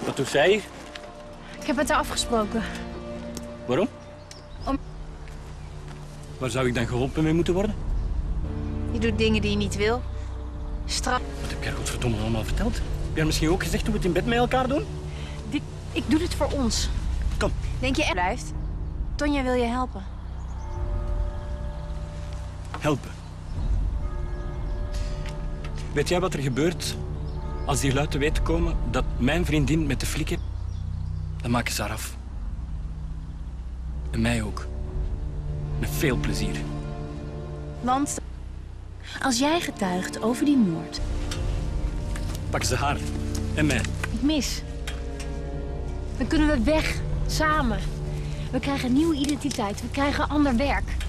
Wat doet zij hier? Ik heb het er afgesproken. Waarom? Om... Waar zou ik dan geholpen mee moeten worden? Je doet dingen die je niet wil. Straf. Wat heb jij godverdomme allemaal verteld? Heb jij misschien ook gezegd hoe we het in bed met elkaar doen? Ik doe dit voor ons. Kom. Denk je echt blijft? Tonja wil je helpen. Helpen. Weet jij wat er gebeurt als die lui te weten komen dat mijn vriendin met de flikken... Dan maken ze haar af. En mij ook. Met veel plezier. Want als jij getuigt over die moord... Pakken ze haar. En mij. Ik mis. Dan kunnen we weg. Samen. We krijgen een nieuwe identiteit. We krijgen ander werk.